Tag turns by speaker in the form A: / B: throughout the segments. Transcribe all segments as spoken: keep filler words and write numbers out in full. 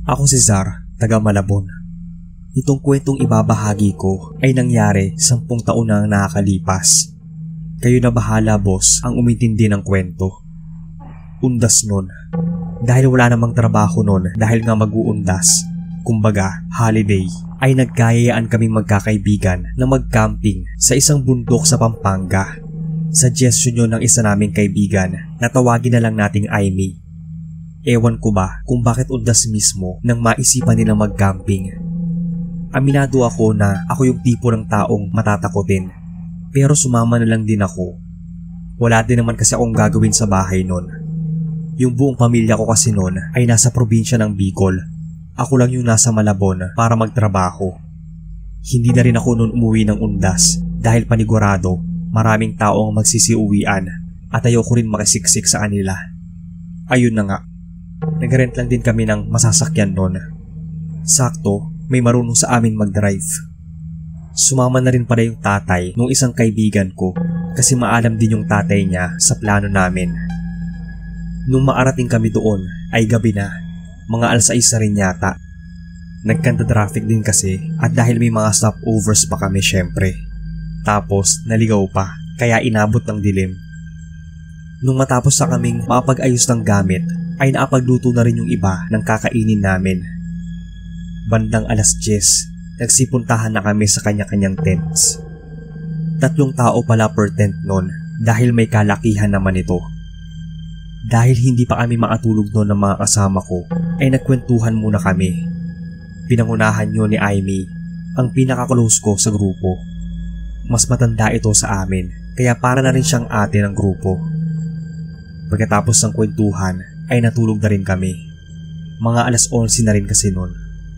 A: Ako si Zar, taga Malabon. Itong kwentong ibabahagi ko ay nangyari sampung taon na ang nakakalipas. Kayo na bahala boss ang umintindi ng kwento. Undas nun. Dahil wala namang trabaho nun dahil nga mag-uundas, kumbaga holiday, ay nagkayayaan kaming magkakaibigan na mag-camping sa isang bundok sa Pampanga. Suggestion yun ng isa naming kaibigan na tawagin na lang nating Aimee. Ewan ko ba kung bakit undas mismo nang maisipan nilang mag-camping. Aminado ako na ako yung tipo ng taong matatakotin, pero sumama na lang din ako. Wala din naman kasi akong gagawin sa bahay nun. Yung buong pamilya ko kasi nun ay nasa probinsya ng Bicol. Ako lang yung nasa Malabon para magtrabaho. Hindi na rin ako nun umuwi ng undas dahil panigurado maraming tao ang magsisiuwian at ayoko rin makisiksik sa kanila. Ayun na nga, nag-rent lang din kami ng masasakyan nun. Sakto, may marunong sa amin mag-drive. Sumama na rin pala yung tatay nung isang kaibigan ko kasi maalam din yung tatay niya sa plano namin. Nung maarating kami doon ay gabi na, mga alas sais rin yata. Nagkanta traffic din kasi at dahil may mga stopovers pa kami syempre. Tapos naligaw pa kaya inabot ng dilim. Nung matapos na kaming makapag-ayos ng gamit ay naapagluto na rin yung iba ng kakainin namin. Bandang alas diyes, nagsipuntahan na kami sa kanya-kanyang tents. Tatlong tao pala per tent nun dahil may kalakihan naman ito. Dahil hindi pa kami makatulog noon ng mga kasama ko ay nagkwentuhan muna kami. Pinangunahan yun ni Aimee, ang pinaka-close ko sa grupo. Mas matanda ito sa amin kaya para na rin siyang ate ng grupo. Pagkatapos ng kwentuhan ay natulog na rin kami. Mga alas onse na rin kasi noon.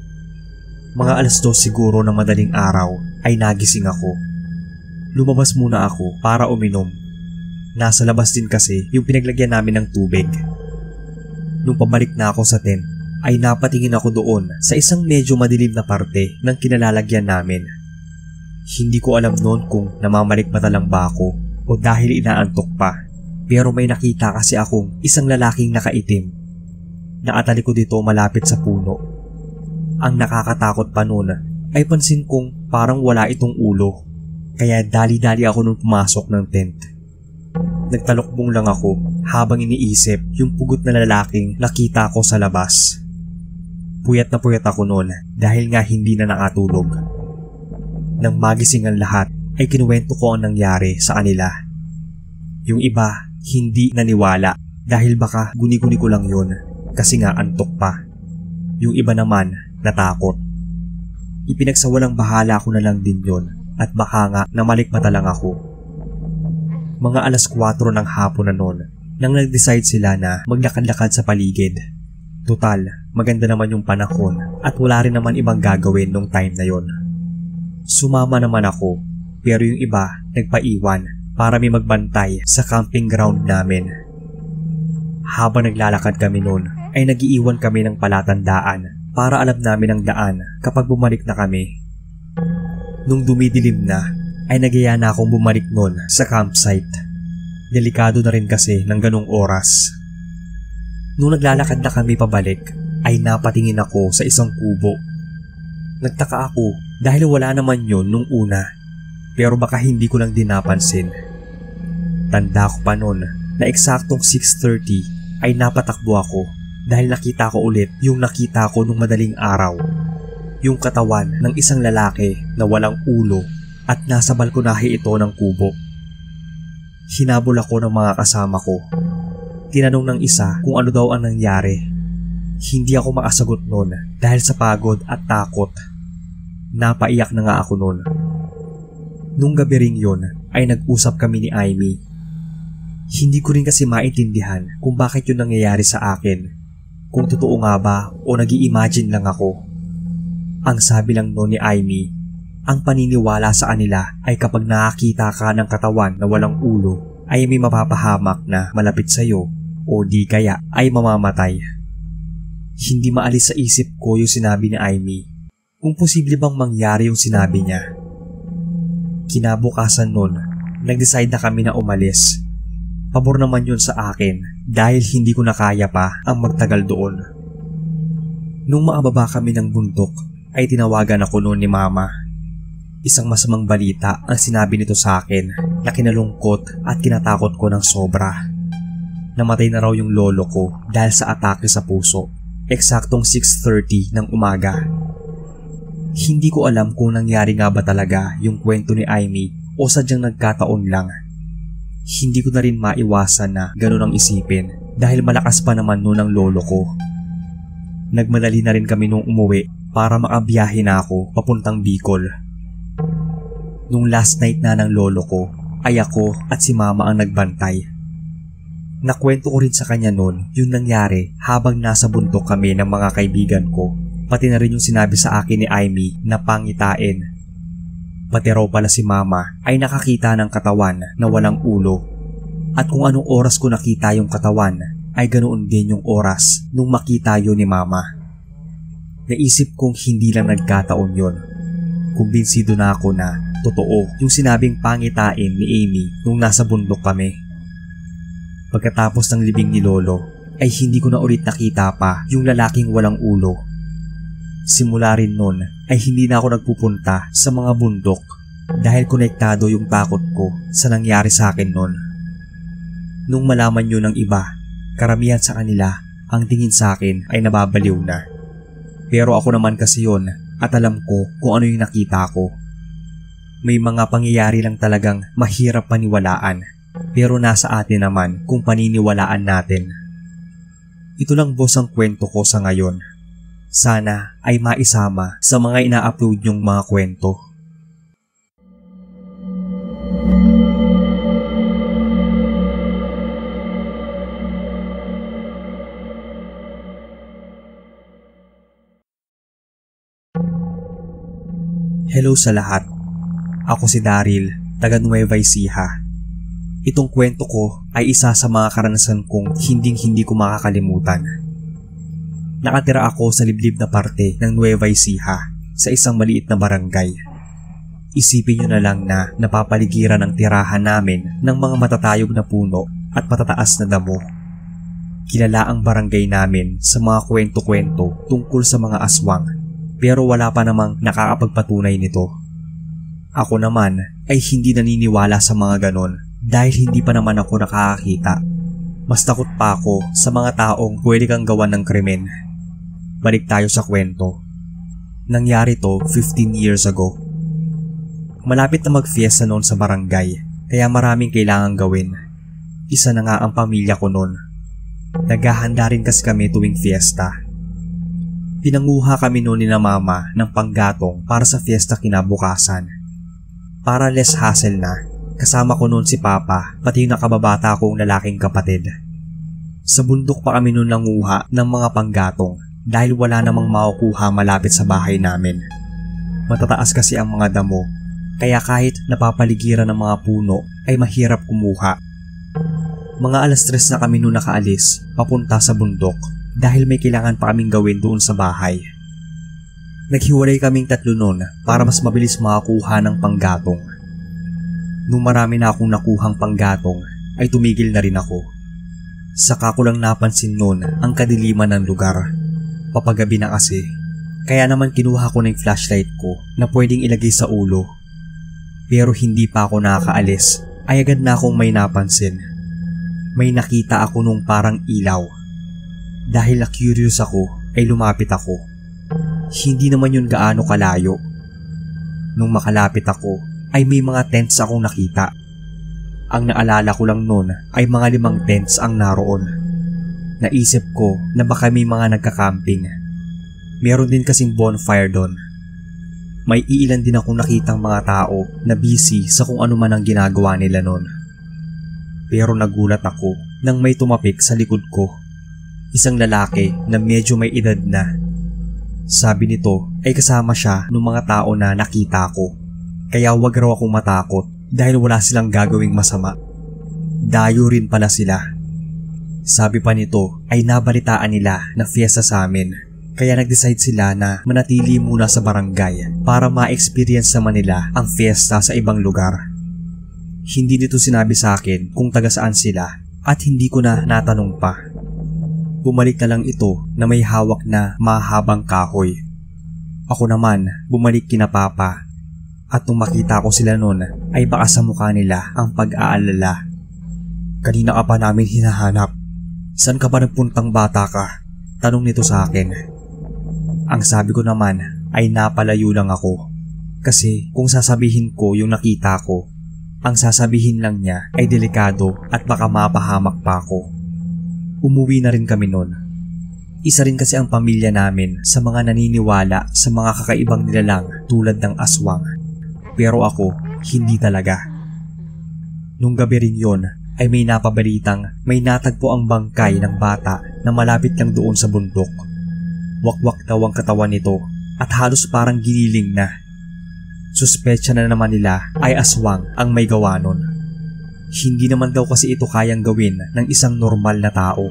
A: Mga alas dos siguro ng madaling araw ay nagising ako. Lumabas muna ako para uminom. Nasa labas din kasi yung pinaglagyan namin ng tubig. Nung pabalik na ako sa tent ay napatingin ako doon sa isang medyo madilim na parte ng kinalalagyan namin. Hindi ko alam noon kung namamalikmata lang ba ako o dahil inaantok pa, pero may nakita kasi akong isang lalaking nakaitim. Nakatalikod dito malapit sa puno. Ang nakakatakot pa noon ay pansin kong parang wala itong ulo, kaya dali-dali ako nung pumasok ng tent. Nagtalokbong lang ako habang iniisip yung pugot na lalaking nakita ko sa labas. Puyat na puyat ako noon dahil nga hindi na nakatulog. Nang magising ang lahat ay kinuwento ko ang nangyari sa kanila. Yung iba hindi naniwala dahil baka guni-guni ko lang yun kasi nga antok pa. Yung iba naman natakot. Ipinagsawalang bahala ko na lang din yun at baka nga namalikmata lang ako. Mga alas kwatro ng hapon na noon nang nag-decide sila na maglakad-lakad sa paligid. Total, maganda naman yung panahon at wala rin naman ibang gagawin nung time na yon. Sumama naman ako pero yung iba nagpaiwan para may magbantay sa camping ground namin. Habang naglalakad kami noon ay nagiiwan kami ng palatandaan para alam namin ang daan kapag bumalik na kami. Nung dumidilim na ay nagyaya na akong bumalik noon sa campsite. Delikado na rin kasi ng ganong oras. Nung naglalakad na kami pabalik ay napatingin ako sa isang kubo. Nagtaka ako dahil wala naman yon nung una, pero baka hindi ko lang din napansin. Tanda ko pa noon na eksaktong six thirty ay napatakbo ako dahil nakita ko ulit yung nakita ko nung madaling araw. Yung katawan ng isang lalaki na walang ulo at nasa balkonahe ito ng kubo. Hinabol ako ng mga kasama ko. Tinanong ng isa kung ano daw ang nangyari. Hindi ako makasagot noon dahil sa pagod at takot. Napaiyak na nga ako noon. Nung gabi ring yun ay nag-usap kami ni Aimee. Hindi ko rin kasi maintindihan kung bakit yun nangyayari sa akin. Kung totoo nga ba o nag-i-imagine lang ako. Ang sabi lang noon ni Aimee, ang paniniwala sa kanila ay kapag nakakita ka ng katawan na walang ulo ay may mapapahamak na malapit sa iyo o di kaya ay mamamatay. Hindi maalis sa isip ko yung sinabi ni Aimee. Kung posible bang mangyari yung sinabi niya. Kinabukasan nun, nag-decide na kami na umalis. Pabor naman yun sa akin dahil hindi ko na kaya pa ang magtagal doon. Nung makababa kami ng bundok ay tinawagan ako noon ni Mama. Isang masamang balita ang sinabi nito sa akin na kinalungkot at kinatakot ko ng sobra. Namatay na raw yung lolo ko dahil sa atake sa puso, eksaktong six thirty ng umaga. Hindi ko alam kung nangyari nga ba talaga yung kwento ni Amy o sadyang nagkataon lang. Hindi ko na rin maiwasan na ganun ang isipin dahil malakas pa naman noon ang lolo ko. Nagmadali na rin kami nung umuwi para makabiyahe na ako papuntang Bicol. Nung last night na ng lolo ko ay ako at si Mama ang nagbantay. Nakwento ko rin sa kanya noon yung nangyari habang nasa bundok kami ng mga kaibigan ko, pati na rin yung sinabi sa akin ni Amy na pangitain. Pati raw pala si Mama ay nakakita ng katawan na walang ulo. At kung anong oras ko nakita yung katawan ay ganoon din yung oras nung makita yun ni Mama. Naisip kong hindi lang nagkataon yun. Kumbinsido na ako na totoo yung sinabing pangitain ni Amy nung nasa bundok kami. Pagkatapos ng libing ni Lolo ay hindi ko na ulit nakita pa yung lalaking walang ulo. Simula rin nun ay hindi na ako nagpupunta sa mga bundok dahil konektado yung takot ko sa nangyari sa akin nun. Nung malaman yun ng iba, karamihan sa kanila ang tingin sa akin ay nababaliw na. Pero ako naman kasi yun at alam ko kung ano yung nakita ko. May mga pangyayari lang talagang mahirap paniwalaan pero nasa atin naman kung paniniwalaan natin. Ito lang boss ang kwento ko sa ngayon. Sana ay maisama sa mga ina-upload niyong mga kwento. Hello sa lahat. Ako si Daryl, taga Nueva Ecija. Itong kwento ko ay isa sa mga karanasan kong hinding-hindi ko makakalimutan. Nakatira ako sa liblib na parte ng Nueva Ecija sa isang maliit na barangay. Isipin nyo na lang na napapaligiran ang tirahan namin ng mga matatayog na puno at matataas na damo. Kilala ang barangay namin sa mga kwento-kwento tungkol sa mga aswang pero wala pa namang nakakapagpatunay nito. Ako naman ay hindi naniniwala sa mga ganon dahil hindi pa naman ako nakakakita. Mas takot pa ako sa mga taong pwede kang gawan ng krimen. Balik tayo sa kwento. Nangyari to fifteen years ago. Malapit na mag-fiesta noon sa barangay kaya maraming kailangang gawin. Isa na nga ang pamilya ko noon. Naghahanda rin kasi kami tuwing fiesta. Pinanguha kami noon ni na Mama ng panggatong para sa fiesta kinabukasan. Para less hassle na, kasama ko noon si Papa pati yung nakababata kong lalaking kapatid. Sa bundok pa kami noon nanguha ng mga panggatong dahil wala namang makukuha malapit sa bahay namin. Matataas kasi ang mga damo, kaya kahit napapaligiran ng mga puno ay mahirap kumuha. Mga alas tres na kami noon nakaalis papunta sa bundok dahil may kailangan pa kaming gawin doon sa bahay. Naghiwalay kaming tatlo noon para mas mabilis makakuha ng panggatong. Nung marami na akong nakuhang panggatong ay tumigil na rin ako. Saka ko lang napansin noon ang kadiliman ng lugar. Papagabi na kasi, kaya naman kinuha ko ng flashlight ko na pwedeng ilagay sa ulo. Pero hindi pa ako nakakaalis ay agad na akong may napansin. May nakita ako nung parang ilaw. Dahil na curious ako ay lumapit ako. Hindi naman yun gaano kalayo. Nung makalapit ako ay may mga tents akong nakita. Ang naalala ko lang noon ay mga limang tents ang naroon. Naisip ko na baka may mga nagka-camping. Meron din kasing bonfire doon. May iilan din akong nakitang mga tao na busy sa kung ano man ang ginagawa nila noon. Pero nagulat ako nang may tumapik sa likod ko. Isang lalaki na medyo may edad na. Sabi nito ay kasama siya ng mga tao na nakita ko. Kaya wag raw akong matakot dahil wala silang gagawing masama. Dayo rin pala sila. Sabi pa nito ay nabalitaan nila na fiesta sa amin. Kaya nag-decide sila na manatili muna sa barangay para ma-experience naman nila ang fiesta sa ibang lugar. Hindi nito sinabi sa akin kung taga saan sila at hindi ko na natanong pa. bumalik na lang ito na may hawak na mahabang kahoy. Ako naman, bumalik kina Papa. At nung makita ko sila noon, ay baka sa mukha nila ang pag-aalala. Kanina ka pa namin hinahanap. Saan ka ba nagpuntang bata ka? Tanong nito sa akin. Ang sabi ko naman ay napalayo lang ako. Kasi kung sasabihin ko yung nakita ko, ang sasabihin lang niya ay delikado at baka mapahamak pa ako. Umuwi na rin kami noon. Isa rin kasi ang pamilya namin sa mga naniniwala sa mga kakaibang nilalang tulad ng aswang. Pero ako, hindi talaga. Nung gabi rin yon ay may napabalitang may natagpo ang bangkay ng bata na malapit lang doon sa bundok. Wakwak daw ang katawan nito at halos parang giniling na. Suspetsya na naman nila ay aswang ang may gawa nun. Hindi naman daw kasi ito kayang gawin ng isang normal na tao.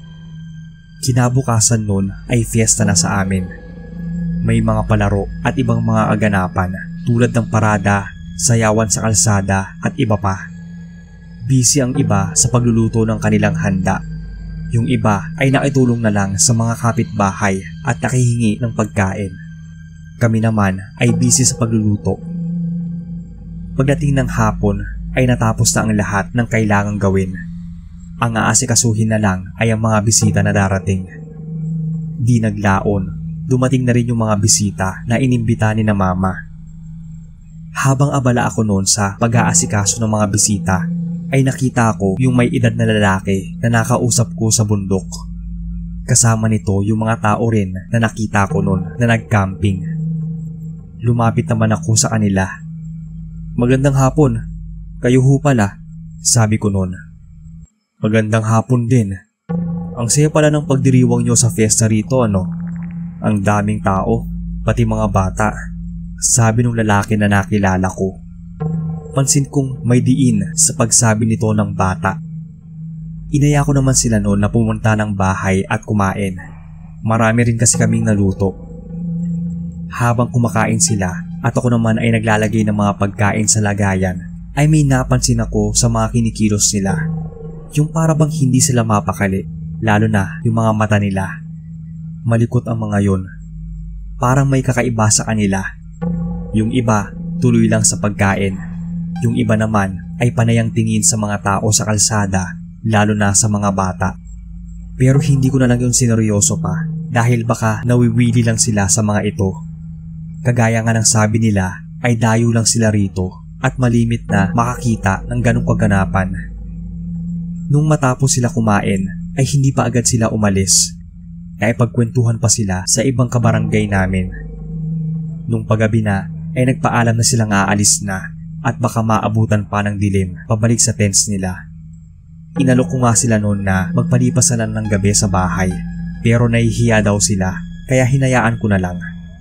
A: Kinabukasan nun ay fiesta na sa amin. May mga palaro at ibang mga aganapan tulad ng parada, sayawan sa kalsada at iba pa. Busy ang iba sa pagluluto ng kanilang handa. Yung iba ay nakitulong na lang sa mga kapitbahay at nakihingi ng pagkain. Kami naman ay busy sa pagluluto. Pagdating ng hapon ay natapos na ang lahat ng kailangang gawin. Ang aasikasuhin na lang ay ang mga bisita na darating. Di naglaon, dumating na rin yung mga bisita na inimbita ni na Mama. Habang abala ako noon sa pag-aasikaso ng mga bisita, ay nakita ko yung may edad na lalaki na nakausap ko sa bundok. Kasama nito yung mga tao rin na nakita ko noon na nag-camping. Lumapit naman ako sa kanila. Magandang hapon, kayo ho pala, sabi ko noon. Magandang hapon din. Ang saya pala ng pagdiriwang nyo sa fiesta rito, ano? Ang daming tao, pati mga bata, sabi ng lalaki na nakilala ko. Pansin kong may diin sa pagsabi nito ng bata. Inaya ko naman sila noon na pumunta ng bahay at kumain. Marami rin kasi kaming naluto. Habang kumakain sila at ako naman ay naglalagay ng mga pagkain sa lagayan, ay may napansin ako sa mga kinikilos nila. Yung para bang hindi sila mapakali, lalo na yung mga mata nila. Malikot ang mga yon. Parang may kakaiba sa kanila. Yung iba, tuloy lang sa pagkain. Yung iba naman ay panayang tingin sa mga tao sa kalsada, lalo na sa mga bata. Pero hindi ko na lang yun sineryoso pa dahil baka nawiwili lang sila sa mga ito. Kagaya nga ng sabi nila ay dayo lang sila rito at malimit na makakita ng ganong kaganapan. Nung matapos sila kumain ay hindi pa agad sila umalis. Naipagkwentuhan pa sila sa ibang kabarangay namin. Nung paggabi na ay nagpaalam na silang aalis na at baka maabutan pa ng dilim pabalik sa tents nila. Inalok ko nga sila noon na magpalipas na lang ng gabi sa bahay pero nahihiya daw sila kaya hinayaan ko na lang.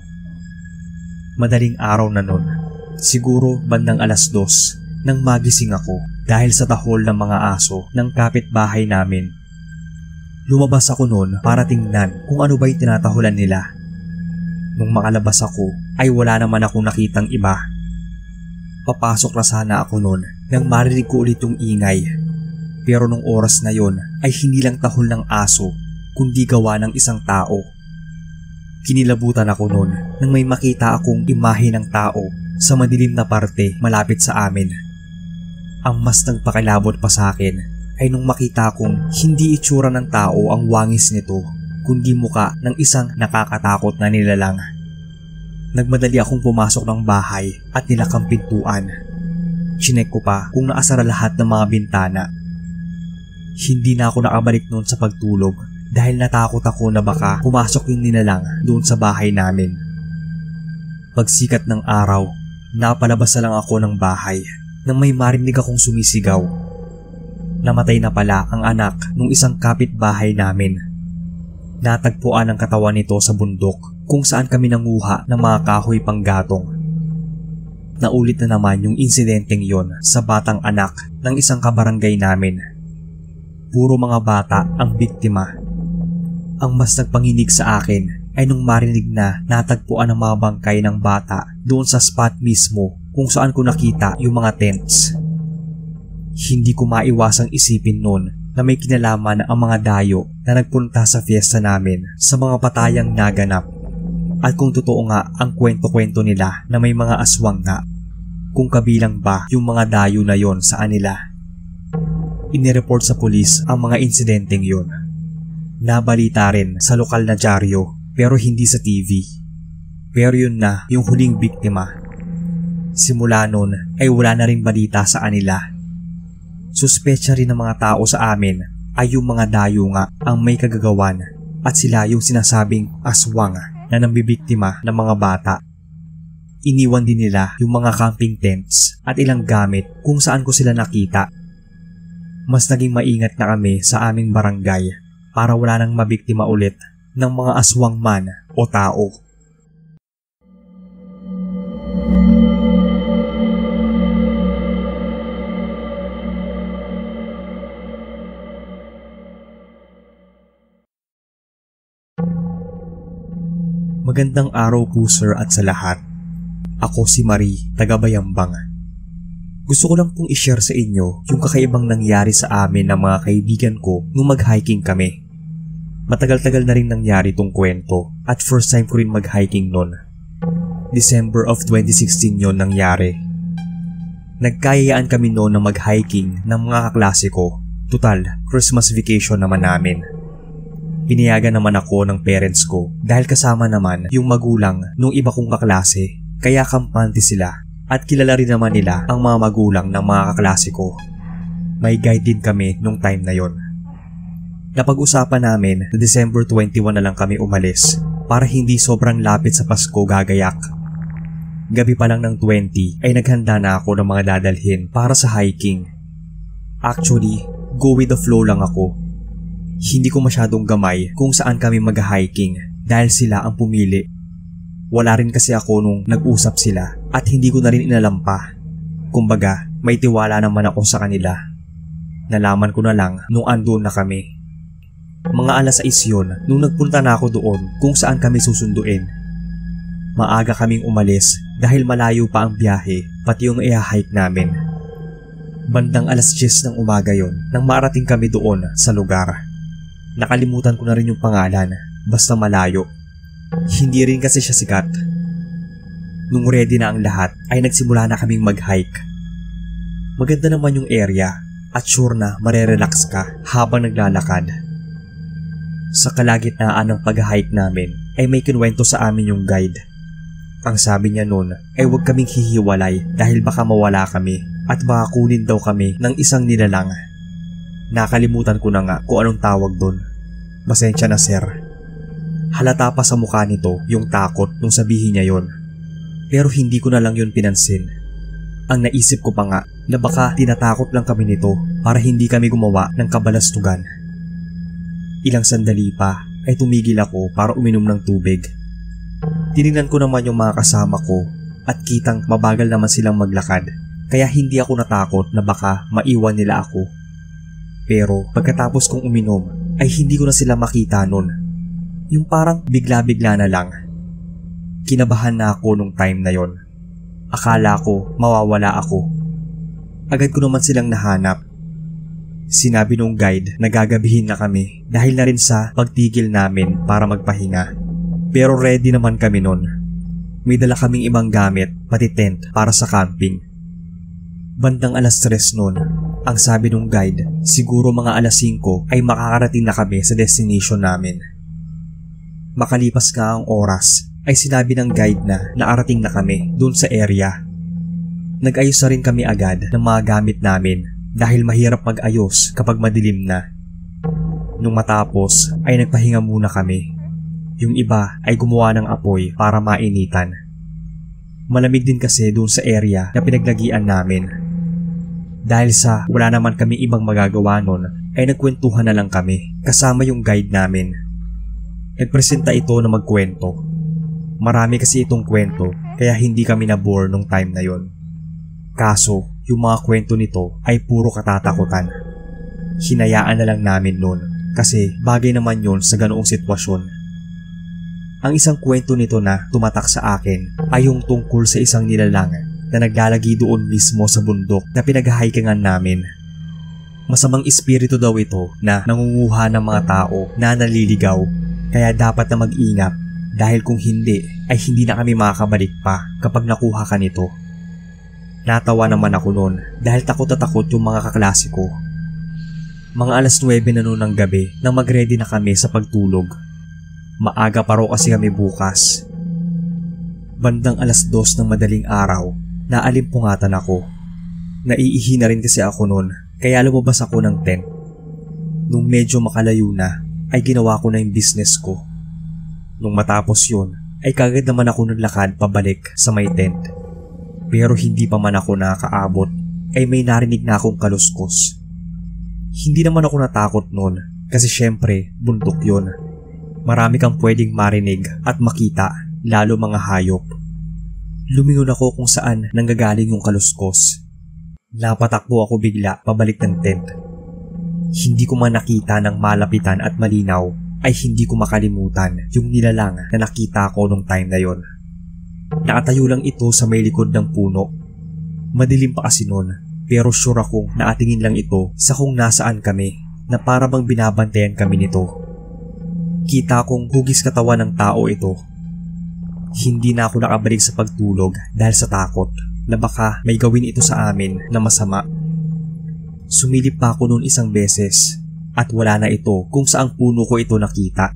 A: Madaling araw na noon, siguro bandang alas dos, nang magising ako dahil sa tahol ng mga aso ng kapitbahay namin. Lumabas ako noon para tingnan kung ano ba yung tinatahulan nila. Nung makalabas ako ay wala naman akong nakitang iba. Papasok na sana ako noon nang marinig ko ulit yung ingay. Pero nung oras na yon ay hindi lang tahol ng aso kundi gawa ng isang tao. Kinilabutan ako noon nang may makita akong imahe ng tao sa madilim na parte malapit sa amin. Ang mas nagpakilabot pa sa akin ay nung makita kong hindi itsura ng tao ang wangis nito kundi muka ng isang nakakatakot na nilalang. Nagmadali akong pumasok ng bahay at nilakang pintuan. Chinek ko pa kung naasara lahat ng mga bintana. Hindi na ako nakabalik noon sa pagtulog dahil natakot ako na baka pumasok yung nilalang doon sa bahay namin. Pagsikat ng araw, napalabas na lang ako ng bahay nang may marinig akong sumisigaw. Namatay na pala ang anak ng isang kapitbahay namin. Natagpuan ang katawan nito sa bundok kung saan kami nanguha ng mga kahoy panggatong. Naulit na naman yung insidenteng yon sa batang anak ng isang kabarangay namin. Puro mga bata ang biktima. Ang mas nagpanginig sa akin ay nung marinig na natagpuan ang mga bangkay ng bata doon sa spot mismo kung saan ko nakita yung mga tents. Hindi ko maiwasang isipin noon na may kinalaman ang mga dayo na nagpunta sa fiesta namin sa mga patayang naganap. At kung totoo nga ang kwento-kwento nila na may mga aswang nga, kung kabilang ba yung mga dayo na yon sa kanila. Inireport sa pulis ang mga insidenteng yon. Nabalita rin sa lokal na dyaryo pero hindi sa T V. Pero yun na yung huling biktima. Simula nun ay wala na rin balita sa kanila. Suspetsya rin ng mga tao sa amin ay yung mga dayo nga ang may kagagawan at sila yung sinasabing aswang na nambibiktima ng mga bata. Iniwan din nila yung mga camping tents at ilang gamit kung saan ko sila nakita. Mas naging maingat na kami sa aming barangay para wala nang mabiktima ulit ng mga aswang man o tao. Magandang araw po sir at sa lahat. Ako si Marie, taga Bayambang. Gusto ko lang pong i-share sa inyo yung kakaibang nangyari sa amin ng mga kaibigan ko nung mag-hiking kami. Matagal-tagal na rin nangyari tong kwento at first time ko rin mag-hiking nun. December of twenty sixteen yon nangyari. Nagkayayaan kami noon na mag-hiking ng mga kaklase ko. Total, Christmas vacation naman namin. Pinayagan naman ako ng parents ko dahil kasama naman yung magulang nung iba kong kaklase. Kaya kampante sila at kilala rin naman nila ang mga magulang ng mga kaklase ko. May guide din kami nung time na yon. Napag-usapan namin na December twenty-one na lang kami umalis para hindi sobrang lapit sa Pasko gagayak. Gabi pa lang ng twenty ay naghanda na ako ng mga dadalhin para sa hiking. Actually, go with the flow lang ako. Hindi ko masyadong gamay kung saan kami mag-hiking dahil sila ang pumili. Wala rin kasi ako nung nag-usap sila at hindi ko na rin inalam pa. Kumbaga, may tiwala naman ako sa kanila. Nalaman ko na lang nung andun na kami. Mga alas sais yun nung nagpunta na ako doon kung saan kami susunduin. Maaga kaming umalis dahil malayo pa ang biyahe pati yung i-hike namin. Bandang alas diyes ng umaga yon nang marating kami doon sa lugar. Nakalimutan ko na rin yung pangalan, basta malayo. Hindi rin kasi siya sikat. Nung ready na ang lahat ay nagsimula na kaming mag-hike. Maganda naman yung area at sure na marerelax ka habang naglalakad. Sa kalagitnaan ng pag-hike namin ay may kinwento sa amin yung guide. Ang sabi niya noon ay huwag kaming hihiwalay dahil baka mawala kami at baka kunin daw kami ng isang nilalang. Nakalimutan ko na nga kung anong tawag doon. Pasensya na sir. Halata pa sa mukha nito yung takot nung sabihin niya yon. Pero hindi ko na lang yun pinansin. Ang naisip ko pa nga na baka tinatakot lang kami nito para hindi kami gumawa ng kabalastugan. Ilang sandali pa ay tumigil ako para uminom ng tubig. Tinignan ko naman yung mga kasama ko at kitang mabagal naman silang maglakad kaya hindi ako natakot na baka maiwan nila ako. Pero pagkatapos kong uminom ay hindi ko na sila makita nun. Yung parang bigla-bigla na lang. Kinabahan na ako nung time na yon. Akala ko mawawala ako. Agad ko naman silang nahanap. Sinabi nung guide na gagabihin na kami dahil na rin sa pagtigil namin para magpahinga. Pero ready naman kami nun. May dala kaming ibang gamit pati tent para sa camping. Bandang alas tres nun, ang sabi nung guide siguro mga alas singko ay makakarating na kami sa destination namin. Makalipas nga ang oras ay sinabi ng guide na naarating na kami dun sa area. Nag-ayos na rin kami agad ng mga gamit namin dahil mahirap mag-ayos kapag madilim na. Nung matapos ay nagpahinga muna kami. Yung iba ay gumawa ng apoy para mainitan. Malamig din kasi doon sa area na pinaglagian namin. Dahil sa wala naman kami ibang magagawa nun ay nagkwentuhan na lang kami kasama yung guide namin. Nagpresenta ito na magkwento. Marami kasi itong kwento kaya hindi kami na-bore nung time na yon. Kaso yung mga kwento nito ay puro katatakutan. Hinayaan na lang namin nun kasi bagay naman yon sa ganoong sitwasyon. Ang isang kwento nito na tumatak sa akin ay yung tungkol sa isang nilalang na naglalagi doon mismo sa bundok na pinaghahikingan namin. Masamang espiritu daw ito na nangunguha ng mga tao na naliligaw, kaya dapat na mag-ingat dahil kung hindi ay hindi na kami makakabalik pa kapag nakuha ka nito. Natawa naman ako noon dahil takot na takot yung mga kaklase ko. Mga alas nuwebe na noon ng gabi nang mag-ready na kami sa pagtulog. Maaga pa raw kasi kami bukas. Bandang alas dos ng madaling araw, naalimpungatan ako. Naiihi na rin kasi ako noon, kaya lumabas ako ng tent. Nung medyo makalayo na, ay ginawa ko na yung business ko. Nung matapos yun, ay kagad naman ako naglakad pabalik sa may tent. Pero hindi pa man ako nakakaabot, ay may narinig na akong kaluskos. Hindi naman ako natakot noon, kasi syempre, bundok yun. Marami kang pwedeng marinig at makita, lalo mga hayop. Lumingon ako kung saan nanggagaling yung kaluskos. Napatakbo ako bigla pabalik ng tent. Hindi ko man nakita ng malapitan at malinaw ay hindi ko makalimutan yung nilalang na nakita ko nung time na yon. Nakatayo lang ito sa may likod ng puno. Madilim pa kasi nun, pero sure akong naatingin lang ito sa kung nasaan kami na para bang binabantayan kami nito. Kita kong hugis katawan ng tao ito. Hindi na ako nakabalik sa pagtulog dahil sa takot na baka may gawin ito sa amin na masama. Sumilip pa ako noon isang beses at wala na ito kung saang puno ko ito nakita.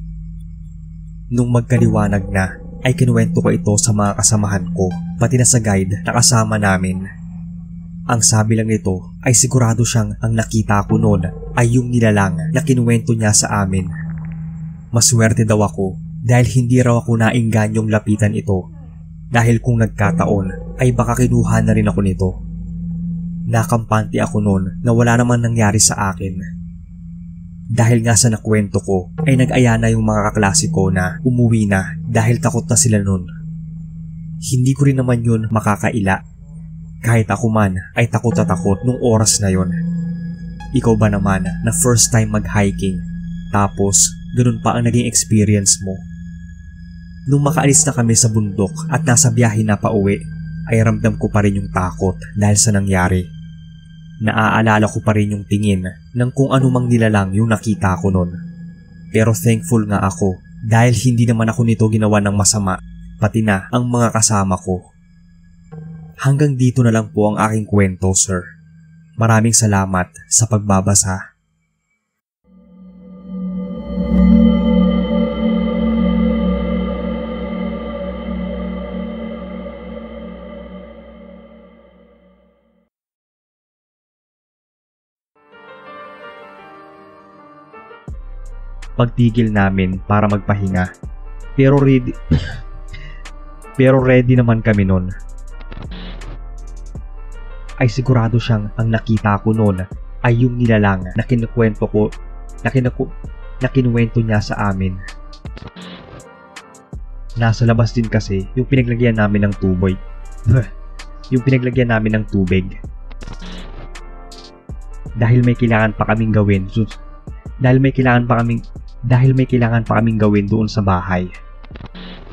A: Nung magkaliwanag na ay kinuwento ko ito sa mga kasamahan ko pati na sa guide na kasama namin. Ang sabi lang nito ay sigurado siyang ang nakita ko noon ay yung nilalang na kinuwento niya sa amin. Maswerte daw ako dahil hindi raw ako naingganyong lapitan ito. Dahil kung nagkataon ay baka kinuha na rin ako nito. Nakampante ako noon na wala naman nangyari sa akin. Dahil nga sa nakwento ko ay nag-aya na yung mga kaklase ko na umuwi na dahil takot na sila noon. Hindi ko rin naman yun makakaila. Kahit ako man ay takot na takot nung oras na yon. Ikaw ba naman na first time mag-hiking tapos ganun pa ang naging experience mo? Nung makaalis na kami sa bundok at nasa biyahe na pa uwi, ay ramdam ko pa rin yung takot dahil sa nangyari. Naaalala ko pa rin yung tingin ng kung anumang nilalang yung nakita ko nun. Pero thankful nga ako dahil hindi naman ako nito ginawa ng masama, pati na ang mga kasama ko. Hanggang dito na lang po ang aking kwento, sir. Maraming salamat sa pagbabasa. Pagtigil namin para magpahinga. Pero ready Pero ready naman kami nun. Ay sigurado siyang ang nakita ko nun ay yung nilalang na kinukwento ko na, kinuku, na kinuwento niya sa amin. Nasa labas din kasi yung pinaglagyan namin ng tubig. yung pinaglagyan namin ng tubig. Dahil may kailangan pa kaming gawin. Sus, dahil may kailangan pa kaming dahil may kailangan pa kaming gawin doon sa bahay.